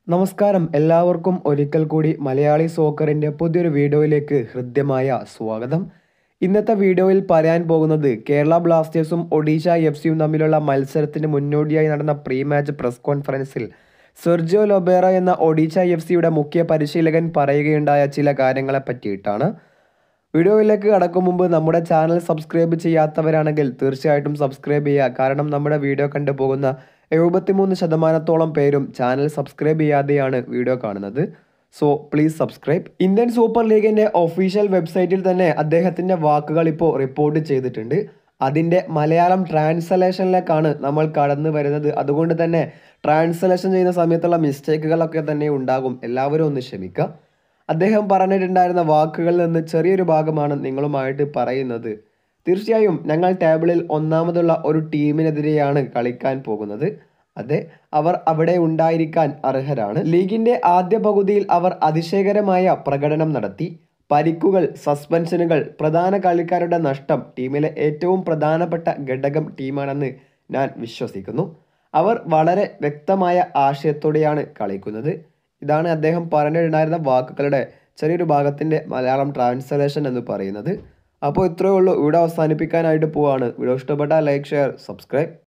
നമസ്കാരം, എല്ലാവർക്കും ഒരിക്കൽ കൂടി മലയാളി സോക്കറിൻ്റെ പുതിയൊരു വീഡിയോയിലേക്ക് ഹൃദ്യമായ സ്വാഗതം. ഇന്നത്തെ വീഡിയോയിൽ പറയാൻ പോകുന്നത് കേരള ബ്ലാസ്റ്റേഴ്സും ഒഡീഷ എഫ്.സിയും തമ്മിലുള്ള മത്സരത്തിന് മുന്നോടിയായി നടന്ന പ്രീ മാച്ച് പ്രസ് കോൺഫറൻസിൽ സെർജിയോ ലൊബേറ എന്ന ഒഡീഷ എഫ്.സിയുടെ മുഖ്യ പരിശീലകൻ പറയുകയുണ്ടായ ചില കാര്യങ്ങളെ പറ്റിയിട്ടാണ്. വീഡിയോയിലേക്ക് കടക്കും മുമ്പ് നമ്മുടെ ചാനൽ സബ്സ്ക്രൈബ് ചെയ്യാത്തവരാണെങ്കിൽ തീർച്ചയായിട്ടും സബ്സ്ക്രൈബ് ചെയ്യുക. കാരണം നമ്മുടെ വീഡിയോ കണ്ടു പോകുന്ന 73% പേരും ചാനൽ സബ്സ്ക്രൈബ് ചെയ്യാതെയാണ് വീഡിയോ കാണുന്നത്. So please subscribe. Indian super ലീഗിൻ്റെ ഒഫീഷ്യൽ വെബ്സൈറ്റിൽ തന്നെ അദ്ദേഹത്തിൻ്റെ വാക്കുകൾ ഇപ്പോൾ റിപ്പോർട്ട് ചെയ്തിട്ടുണ്ട്. അതിൻ്റെ മലയാളം ട്രാൻസ്ലേഷനിലേക്കാണ് നമ്മൾ കടന്നു വരുന്നത്. അതുകൊണ്ട് തന്നെ ട്രാൻസ്ലേഷൻ ചെയ്യുന്ന സമയത്തുള്ള മിസ്റ്റേക്കുകളൊക്കെ തന്നെ ഉണ്ടാകും. എല്ലാവരും ഒന്ന് ക്ഷമിക്കുക. അദ്ദേഹം പറഞ്ഞിട്ടുണ്ടായിരുന്ന വാക്കുകളിൽ നിന്ന് ചെറിയൊരു ഭാഗമാണ് നിങ്ങളുമായിട്ട് പറയുന്നത്. തീർച്ചയായും ഞങ്ങൾ ടേബിളിൽ ഒന്നാമതുള്ള ഒരു ടീമിനെതിരെയാണ് കളിക്കാൻ പോകുന്നത്. അതെ, അവർ അവിടെ ഉണ്ടായിരിക്കാൻ അർഹരാണ്. ലീഗിൻ്റെ ആദ്യ പകുതിയിൽ അവർ അതിശയകരമായ പ്രകടനം നടത്തി. പരിക്കുകൾ, സസ്പെൻഷനുകൾ, പ്രധാന കളിക്കാരുടെ നഷ്ടം ടീമിലെ ഏറ്റവും പ്രധാനപ്പെട്ട ഘടകം ടീമാണെന്ന് ഞാൻ വിശ്വസിക്കുന്നു. അവർ വളരെ വ്യക്തമായ ആശയത്തോടെയാണ് കളിക്കുന്നത്. ഇതാണ് അദ്ദേഹം പറഞ്ഞിട്ടുണ്ടായിരുന്ന വാക്കുകളുടെ ചെറിയൊരു ഭാഗത്തിൻ്റെ മലയാളം ട്രാൻസ്ലേഷൻ എന്ന് പറയുന്നത്. അപ്പോൾ ഇത്രയേ ഉള്ളൂ. വീഡിയോ അവസാനിപ്പിക്കാനായിട്ട് പോവാണ്. വീഡിയോ ഇഷ്ടപ്പെട്ടാൽ ലൈക്ക്, ഷെയർ, സബ്സ്ക്രൈബ്.